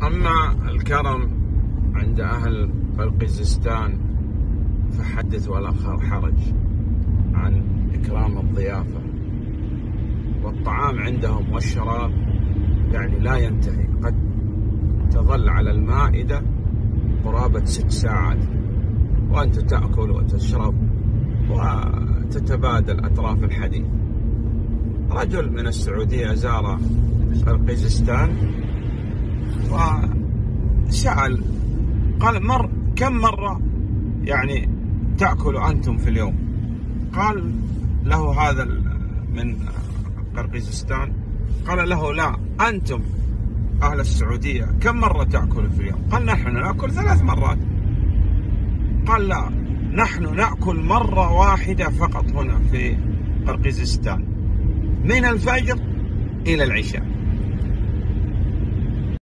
أما الكرم عند أهل قرقيزستان فحدث ولا حرج عن إكرام الضيافة، والطعام عندهم والشراب يعني لا ينتهي، قد تظل على المائدة قرابة 6 ساعات وأنت تأكل وتشرب وتتبادل أطراف الحديث. رجل من السعودية زار قرقيزستان وسأل، قال كم مرة يعني تأكلوا أنتم في اليوم؟ قال له هذا من قرقيزستان، قال له لا، أنتم أهل السعودية كم مرة تأكلوا في اليوم؟ قال نحن نأكل 3 مرات. قال لا، نحن نأكل مرة واحدة فقط هنا في قرقيزستان، من الفجر إلى العشاء.